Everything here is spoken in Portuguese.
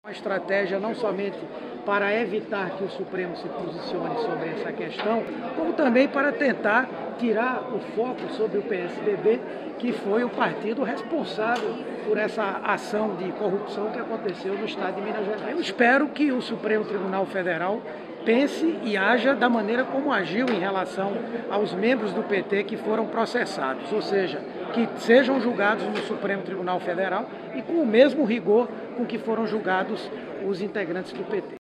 Uma estratégia não somente para evitar que o Supremo se posicione sobre essa questão, como também para tentar tirar o foco sobre o PSDB, que foi o partido responsável por essa ação de corrupção que aconteceu no estado de Minas Gerais. Eu espero que o Supremo Tribunal Federal pense e haja da maneira como agiu em relação aos membros do PT que foram processados, ou seja, que sejam julgados no Supremo Tribunal Federal e com o mesmo rigor com que foram julgados os integrantes do PT.